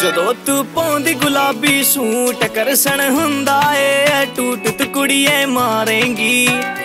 जदों तू पाउंदी गुलाबी सूट करसन हुंदा ए टूट तू कुड़िए मारेंगी।